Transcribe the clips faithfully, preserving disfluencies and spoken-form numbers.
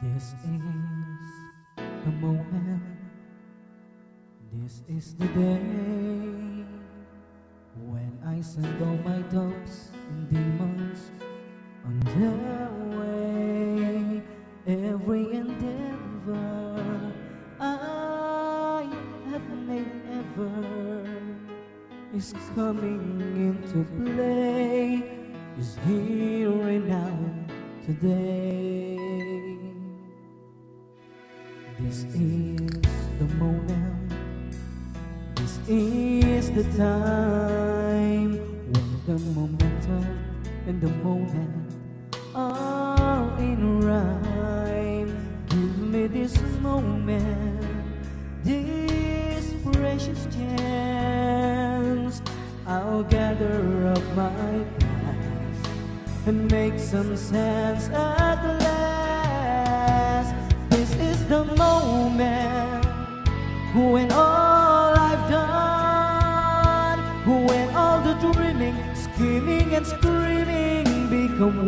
This is the moment, this is the day when I send all my doubts and demons on their way. Every endeavor I have made ever is coming into play, is here and now today. This is the moment, this is the time when the momentum and the moment are in rhyme. Give me this moment, this precious chance. I'll gather up my past and make some sense at last. This is the moment when all I've done, when all the dreaming, scheming and screaming become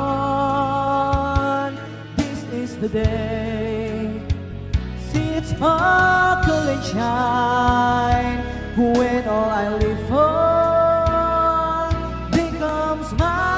one. This is the day, see it sparkle and shine, when all I live for becomes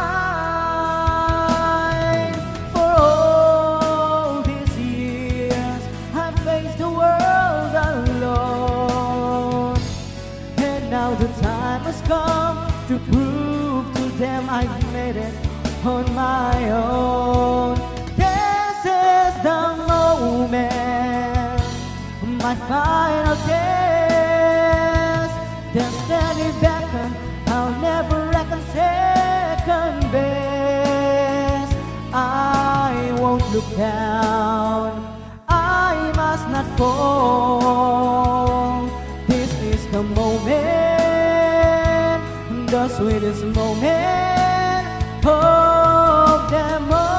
mine. For all these years I've faced the world alone, and now the time has come to prove to them I've made it on my own. This is the moment, my final test. Destiny beckon, I'll never reckon second best. I won't look down, I must not fall. This is the moment, the sweetest moment of them all.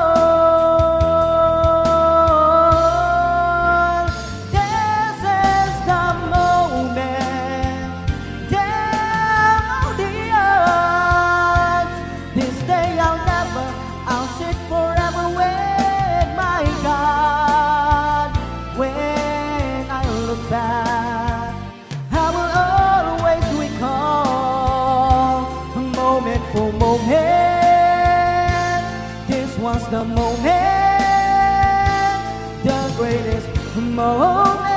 This is the moment, damn all the odds. This day I'll never, I'll sit forever with my God. When I look back, I will always recall, moment for moment, this was the moment, the greatest moment.